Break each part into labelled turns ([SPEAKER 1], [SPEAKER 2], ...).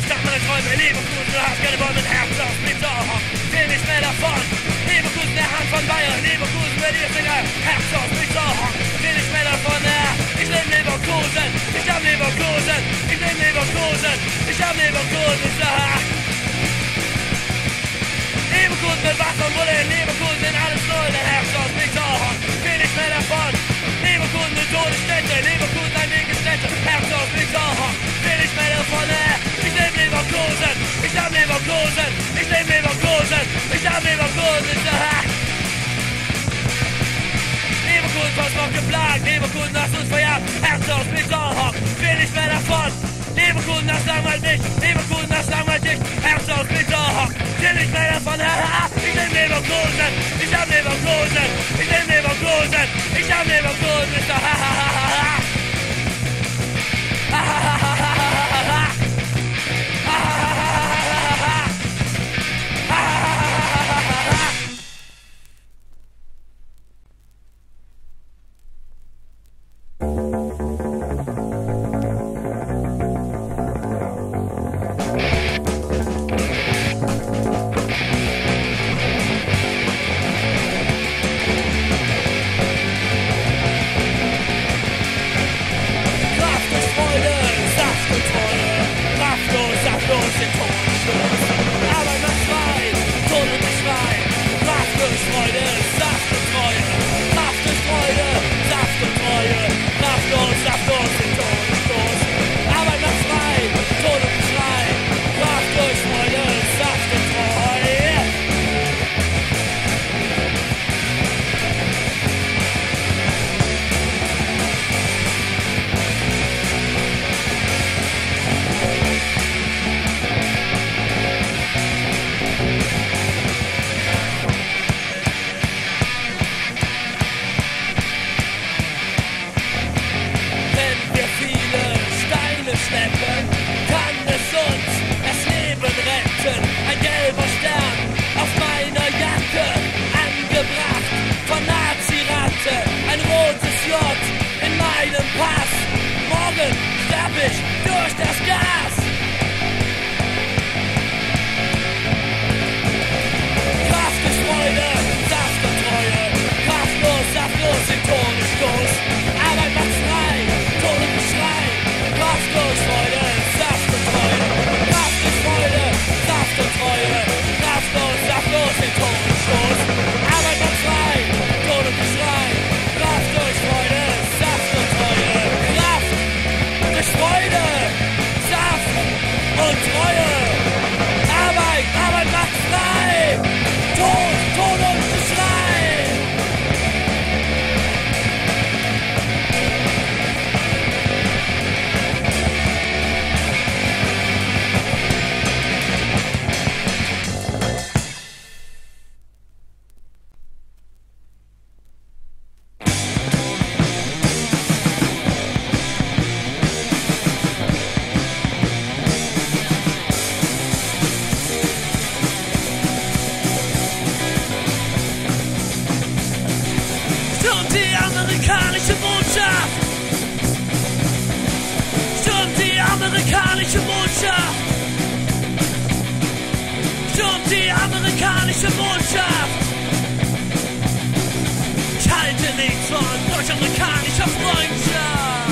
[SPEAKER 1] Stadt meiner Träume. Leverkusen, du hast keine Bäume, Herz auf Splitter. Will nicht mehr davon. Leverkusen, der Hand von Bayern. Leverkusen, wenn ihr Finger, Herz auf Splitter. Will nicht mehr davon, ich nehm Leverkusen. Ich hab Leverkusen. Ich nehm Leverkusen. Ich hab Leverkusen. Leverkusen mit Wasser und Bulle. Leverkusen in alles neu. Der Herz auf Splitter. Will nicht mehr davon. Leverkusen eine Todesstätte, Leverkusen ein Wegestätte, Herz auf Splitter. Will nicht mehr davon, ich nehm Leverkusen. Ich hab Leverkusen. Ich nehm Leverkusen. Ich hab Leverkusen. Leverkusen von Bock geplagt, Leverkusen hast uns verjagt, Herz auf Splitter. Will nicht mehr davon. Leverkusen, das langweilt mich, Leverkusen, das langweilt dich, Herz auf Splitter. Will nicht mehr davon, ich nehm Leverkusen. Ich hab Leverkusen. Ich nehm Leverkusen. Ich hab Leverkusen. Ich sag,
[SPEAKER 2] amerikanische Botschaft. Stürmt die amerikanische Botschaft. Ich halte nichts von deutsch-amerikanischer Freundschaft.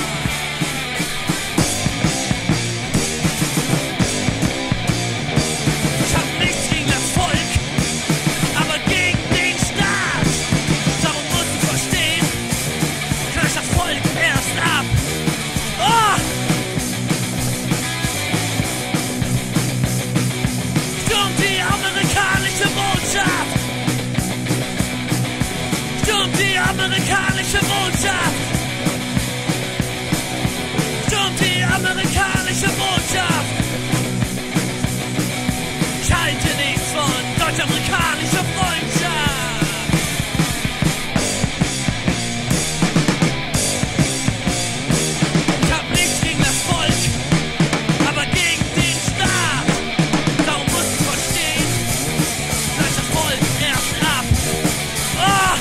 [SPEAKER 2] Ich hab nichts gegen das Volk, aber gegen den Staat. Darum musst du verstehen, knallt das Volk erst ab. Oh! Stürmt die amerikanische Botschaft. Stürmt die amerikanische Botschaft. Stürmt die amerikanische Botschaft. Ich halte nichts von deutsch-amerikanischer Freundschaft. Ich hab nichts gegen das Volk, aber gegen den Staat. Darum musst du verstehen, knallt das Volk erst ab. Oh!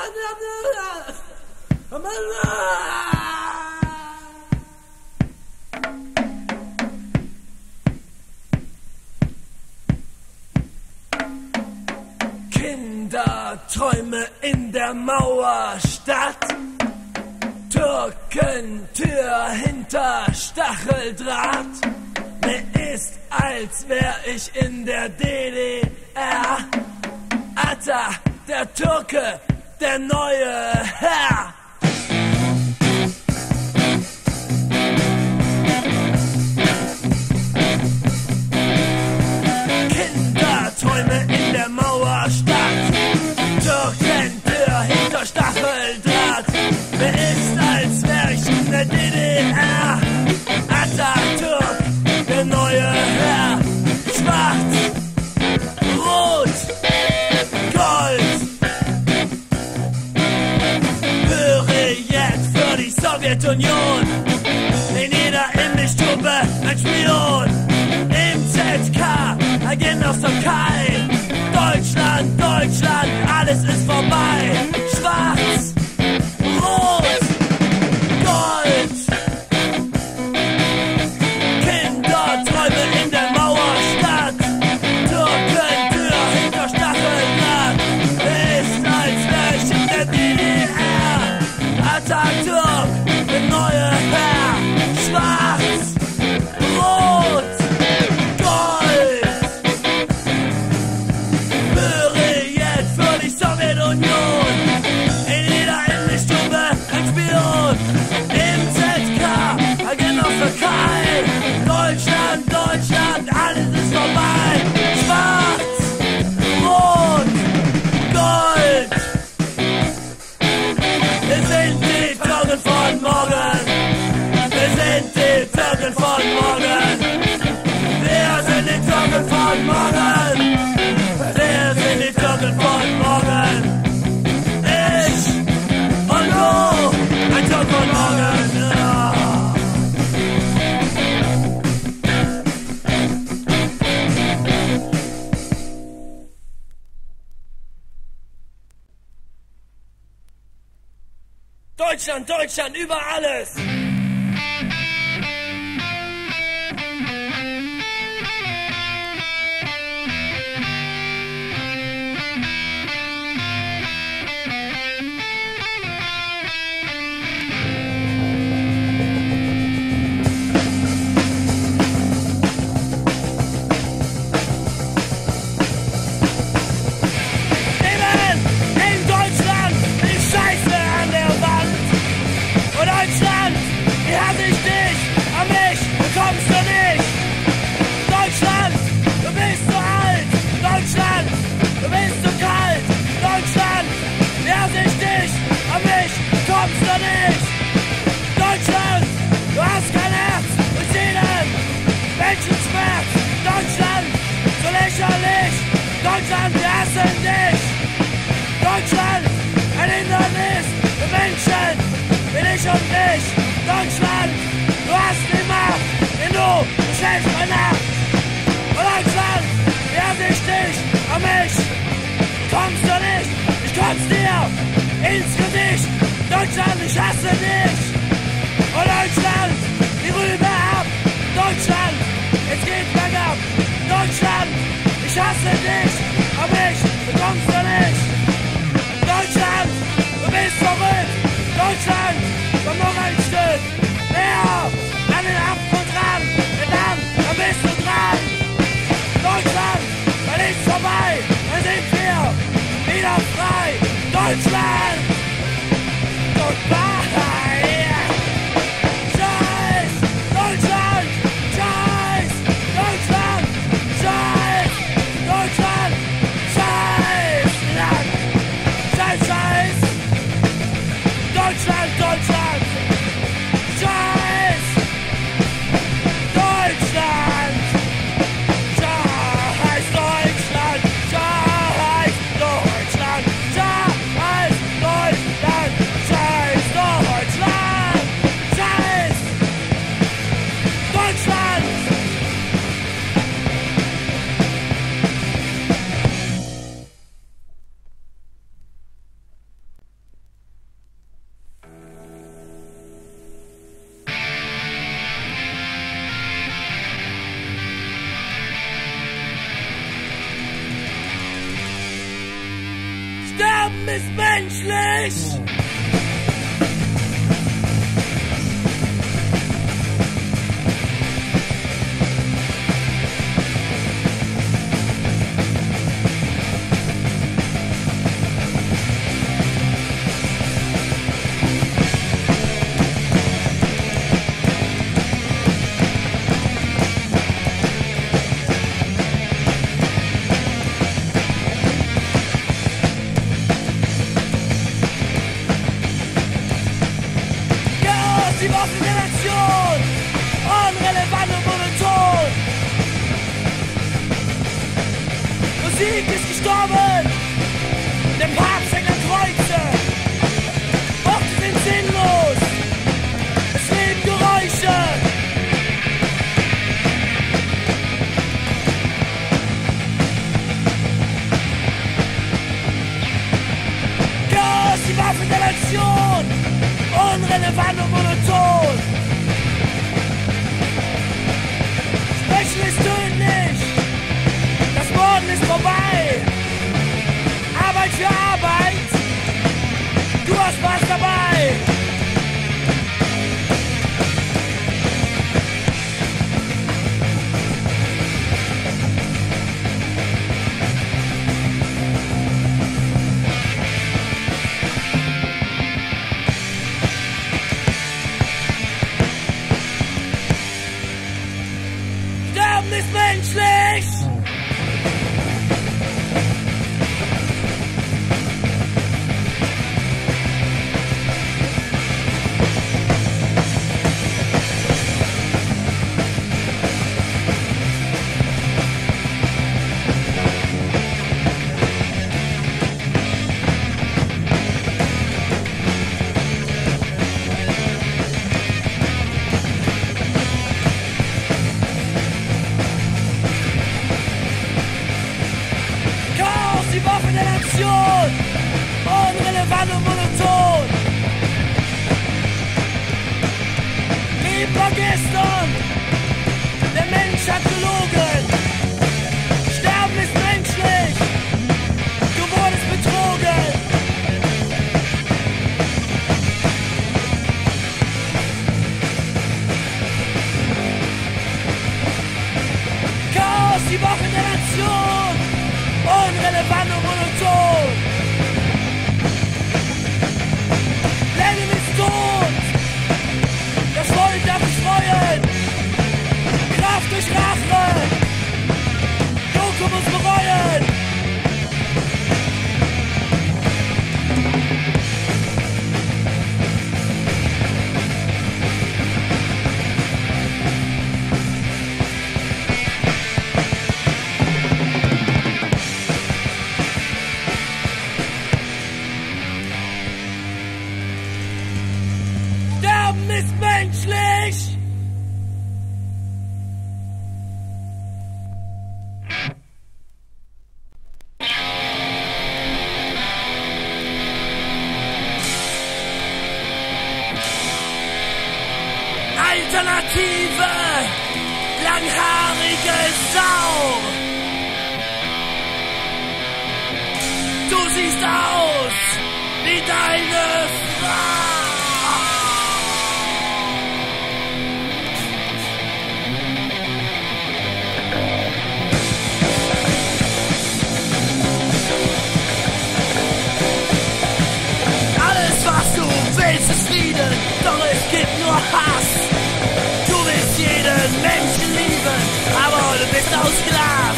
[SPEAKER 1] Kinderträume in der Mauerstadt, Türkentür hinter Stacheldraht. Mir ist, als wär ich in der DDR. Atta, der Türke, der neue Herr. Kinderträume in der Mauerstadt, Türkentür hinter Stacheldraht. Mir ist, als wär ich in der DDR. Atatürk, der neue Herr. Schwarz, Rot, Gold. Höre jetzt für die Sowjetunion. In jeder Imbissstube ein Spion. Im ZK, Agent aus Türkei. Deutschland, Deutschland, alles ist vorbei. Schwarz, Rot, Gold. Kinderträume in der Mauerstadt, Türkentür hinter Stacheldraht. Ist, als wär ich in der DDR. Atatürk, der neue Herr. Schwarz, Rot, Gold. Höre jetzt für die Sowjetunion. In jeder Imbissstube ein Spion. Im ZK, Agent aus Türkei. Deutschland, Deutschland, alles ist vorbei. Schwarz, Rot, Gold. Wir sind die Türken von morgen. Wir sind die Türken von morgen. Wir sind die Türken von morgen. Wir sind die Türken von morgen. Ich und du, ein Türk von morgen. Ja. Deutschland, Deutschland, über alles! In Deutschland ist Scheiße an der Wand. Und Deutschland, die hasse ich dich, an mich bekommst du nicht. Deutschland, du bist zu alt. Deutschland, du bist zu kalt. Deutschland, die hasse ich dich, an mich bekommst du nicht. Deutschland, du hast kein Herz und Seelen, Menschenschmerz. Deutschland, so lächerlich. Deutschland, wir hassen dich. Deutschland, ein Hindernis für Menschen. Bin ich und ich, Deutschland, du hast die Macht, denn du stellst bei Nacht. Und Deutschland, ja ich dich, an mich, kommst du nicht, ich komm's dir ins Gesicht. Deutschland, ich hasse dich. Und Deutschland, die Rübe ab. Deutschland, es geht bergab. Deutschland, ich hasse dich, an mich, bekommst du nicht. Deutschland, du bist verrückt. Deutschland, komm noch ein Stück näher an den Abgrund ran, denn dann bist du dran. Deutschland, dann ist vorbei, dann sind wir wieder frei. Deutschland, goodbye. Scheiß Deutschland, scheiß Deutschland, scheiß Deutschland, scheiß
[SPEAKER 2] Sterben ist menschlich! Die Waffen der Nation, unrelevant und monoton. Musik ist gestorben, der Papst hängt am Kreuze. Worte sind sinnlos, es leben Geräusche. Chaos, die Waffen der Nation, unrelevant und monoton. Sprechen ist tödlich, das Morden ist vorbei. Arbeit für Arbeit, du hast Spaß dabei. Sterben ist menschlich! Die Waffe der Nation, unrelevant und monoton. Leben war gestern, der Mensch hat gelogen. Sterben ist menschlich, du wurdest betrogen. Chaos, die Waffe der Nation, unrelevant und monoton. Lenin ist tot, das Volk darf sich freuen. Kraft durch Rache, Joko muss bereuen. Sterben ist menschlich! Alternative, langhaarige Sau! Du siehst aus wie deine Frau! Willst ist Frieden, doch es gibt nur Hass. Du willst jeden Menschen lieben, aber du bist aus Glas.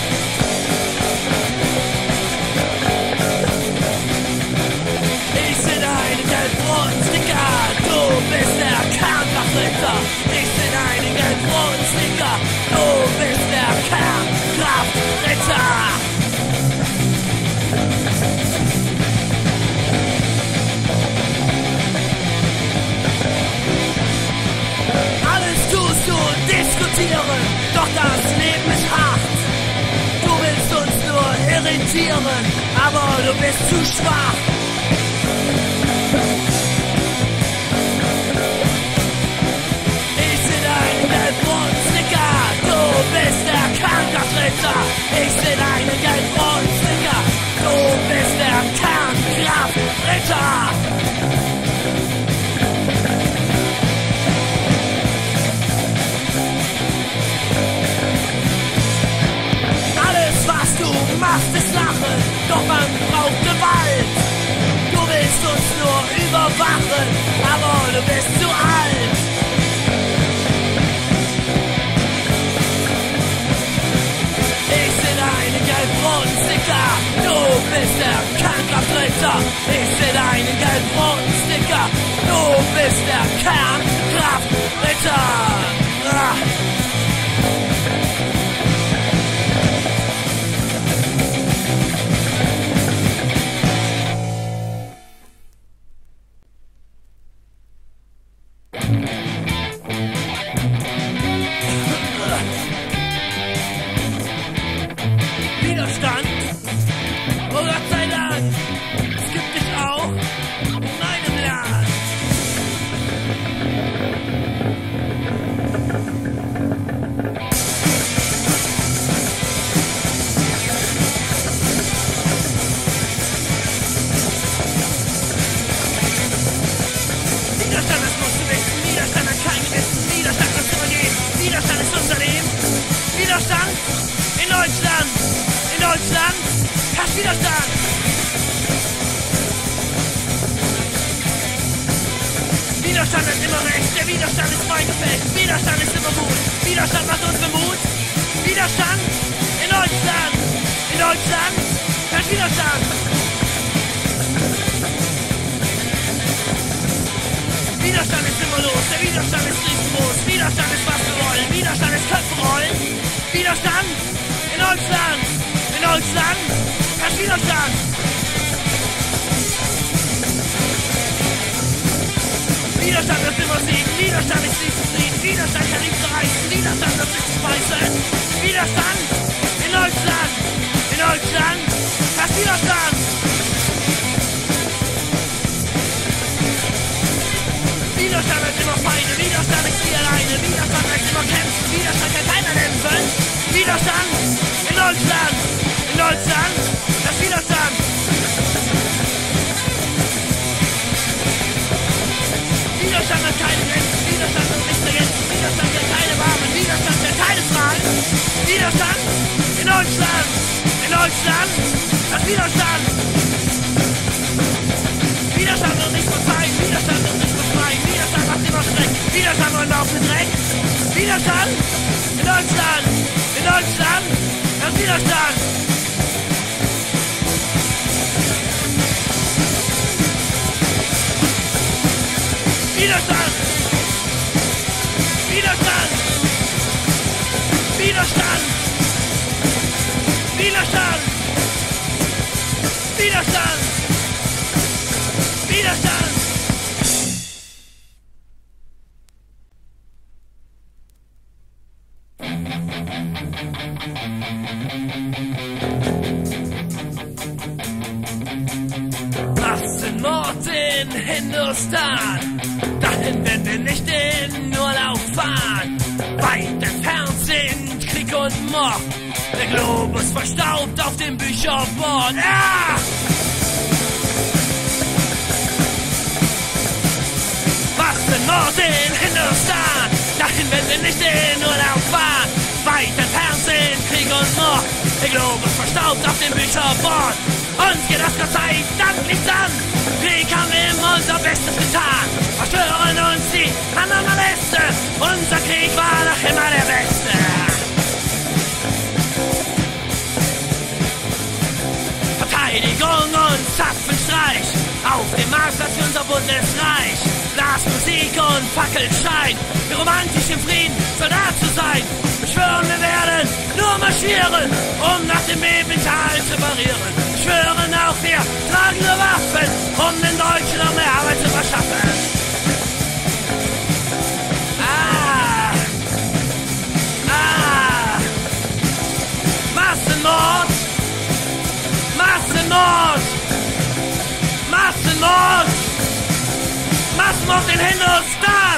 [SPEAKER 2] Ich bin ein Gelb-Rot-Sticker, du bist der Kernkraftritter. Ich bin ein Gelb-Rot-Sticker, du bist der Kernkraftritter. Diskutieren, doch das Leben ist hart. Du willst uns nur irritieren, aber du bist zu schwach. Ich bin ein Gelb-Rot-Sticker, du bist der Kernkraftritter. Ich bin ein Gelb-Rot-Sticker, du bist der Kernkraftritter. Macht es Lachen, doch man braucht Gewalt. Du willst uns nur überwachen, aber du bist zu alt. Ich seh deinen gelb-roten Sticker, du bist der Kernkraftritter. Ich seh deinen gelb-roten Sticker, du bist der Kernkraftritter. Widerstand, oh Gott sei Dank, es gibt dich auch in meinem Land. Widerstand, das musst du wissen, Widerstand hat kein Gewissen, Widerstand muss immer gehen, Widerstand ist unser Leben, Widerstand in Deutschland. In Deutschland herrscht Widerstand. Widerstand hat immer recht, der Widerstand ist mein Gefecht. Widerstand ist immer gut, Widerstand macht uns Mut. Widerstand in Deutschland. In Deutschland herrscht Widerstand. Widerstand ist immer los, der Widerstand ist riesengroß. Widerstand ist was wir wollen, Widerstand ist Köpfe rollen. Widerstand in Deutschland. In Deutschland herrscht Widerstand. Widerstand wird immer siegen, Widerstand ist nicht zufrieden, Widerstand kann nicht zerreißen, Widerstand wird sich speisen. Widerstand in Deutschland. In Deutschland herrscht Widerstand. Widerstand hat immer Feinde, Widerstand ist nie alleine, Widerstand heißt immer kämpfen, Widerstand kann keiner dämpfen. Widerstand in Deutschland. In Deutschland herrscht Widerstand. Widerstand hat keine Grenzen, Widerstand hat nicht Grenzen, Widerstand hat keine Waffen, Widerstand hat keine Fragen. Widerstand in Deutschland. In Deutschland herrscht Widerstand. Widerstand wird nicht verzeihen, Widerstand wird nicht befreien, Widerstand macht immer Schreck, Widerstand wollen auf den Dreck. Widerstand in Deutschland. In Deutschland herrscht Widerstand. Widerstand! Widerstand! Widerstand! Widerstand! Widerstand! Widerstand! Massenmord in Hindustan. Dahin werden wir nicht in Urlaub fahren. Weit entfernt sind Krieg und Mord. Der Globus verstaubt auf dem Bücherbord. Ja! Massenmord in Hindustan. Dahin werden wir nicht in Urlaub fahren. Weit entfernt sind Krieg und Mord. Der Globus verstaubt auf dem Bücherbord. Uns geht das Gott sei Dank nichts an. Krieg haben wir immer unser Bestes getan. Verstören uns die anderen Reste. Unser Krieg war noch immer der Beste. Verteidigung und Zapfenstreich. Auf dem Marktplatz für unser Bundesreich. Blasmusik und Fackelschein. Wie romantisch im Frieden Soldat zu sein. Wir schwören, wir werden nur marschieren, um nach dem Bebental zu parieren. Wir schwören auch, wir tragen nur Waffen, um den Deutschen noch mehr Arbeit zu verschaffen. Massenmord! Massenmord! Massenmord! Massenmord in Hindustan!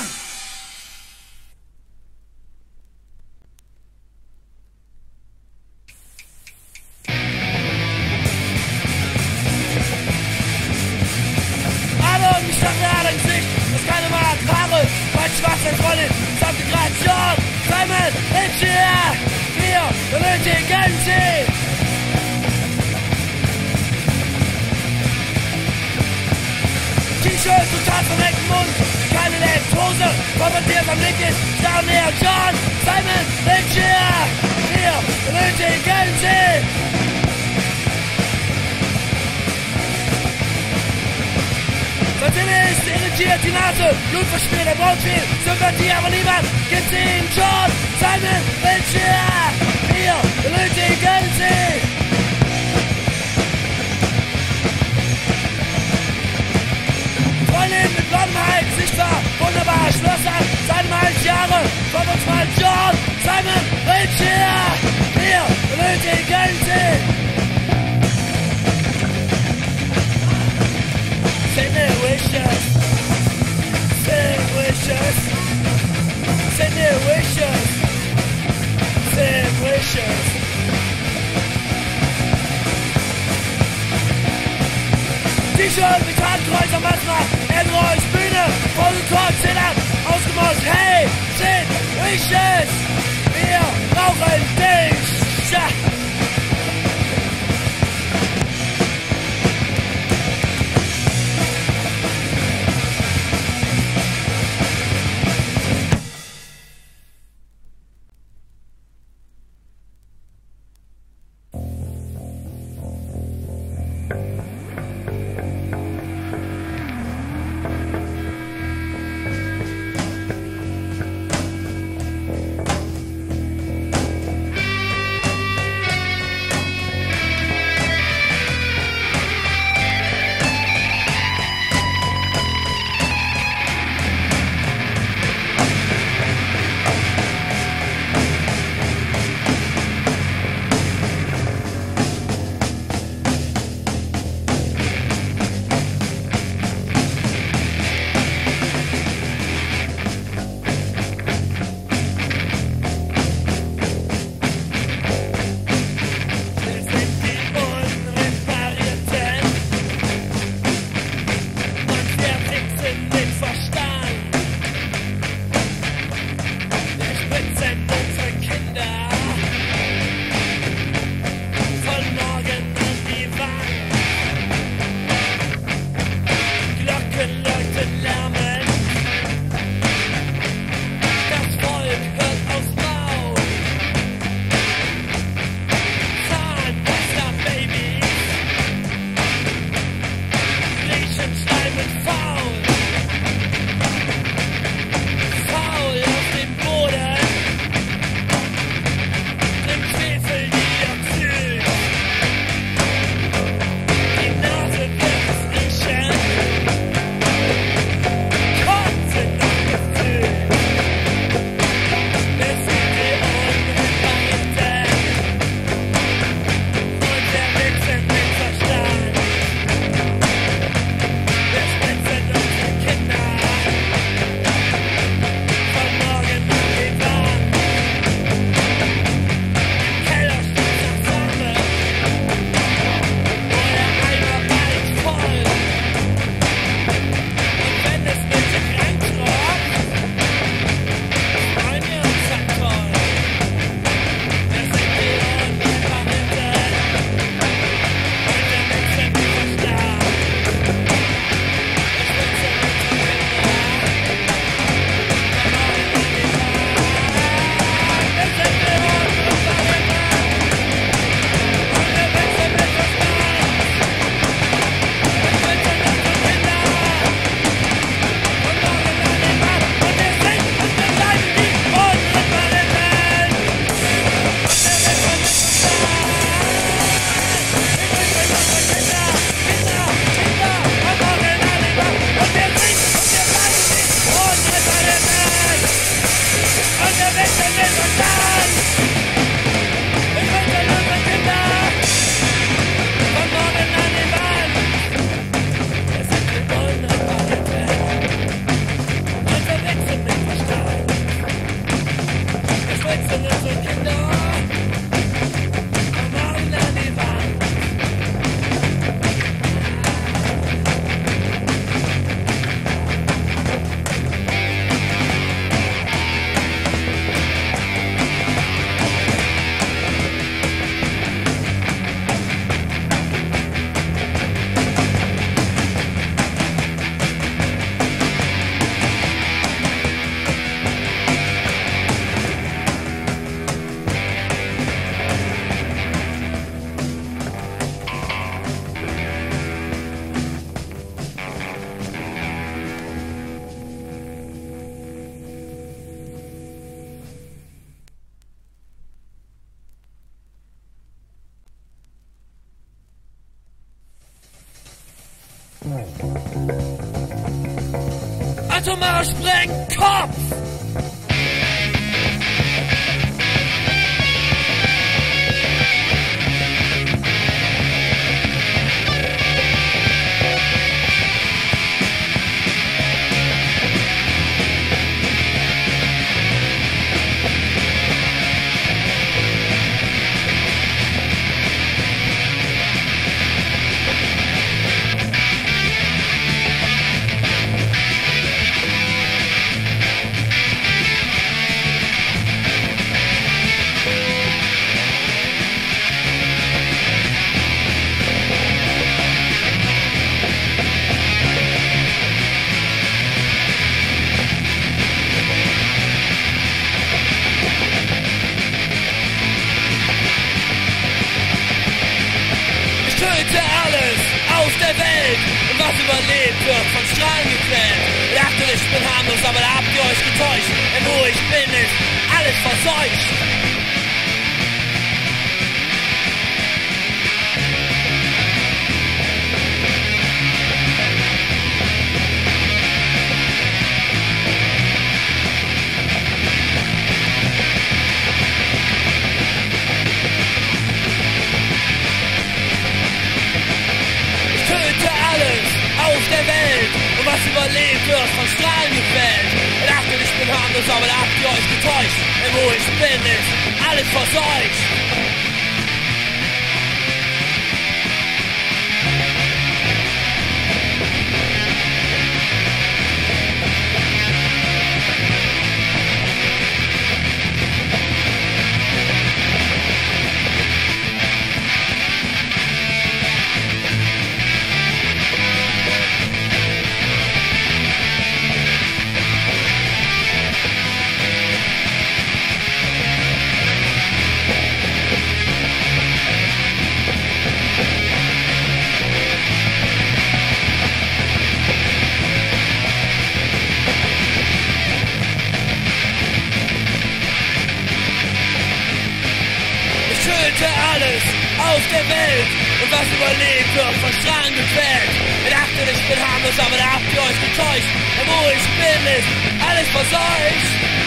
[SPEAKER 2] Schwarz-Weiß-Rolle, Integration, Climate, Nature, wir benötigen sie!
[SPEAKER 1] T-Shirt, total verreckten Mund, keine Elektrose, konfrontiert am Blick ist, starr näher John, Simon, Lynchier, wir benötigen sie. Natürlich ist irritiert die Nase, Blut verspielt, er braucht viel Sympathie, aber niemand gibt sie ihm John, Simon, Lynchier, wir benötigen sie. Freundin mit blondem Haar, sichtbar, wunderbar, Schloss an, seit Jahre, von uns mal John, Simon, Lynchier, wir benötigen sie. Send their wishes, send wishes, send their wishes, send wishes. T-Shirt mit Handkreuz am Asthma, Enroys Bühne, Protokoll, Zittern, ausgemolzt, hey, send wishes, wir brauchen dich, ja. Atomarer Sprengkopf! Töte alles auf der Welt und was überlebt wird von Strahlen gequält. Ihr dachtet, ich bin harmlos, aber da habt ihr euch getäuscht. Denn wo ich bin, ist alles verseucht. Auf der Welt und was überlebt wird von Strahlen gequält. Ihr dachtet, ich bin harmlos, aber da habt ihr euch getäuscht. Denn wo ich bin, ist alles verseucht. Töte alles auf der Welt und was überlebt wird von Strahlen gequält. Ihr dachtet, ich bin harmlos, aber da habt ihr euch getäuscht. Denn wo ich bin, ist alles verseucht.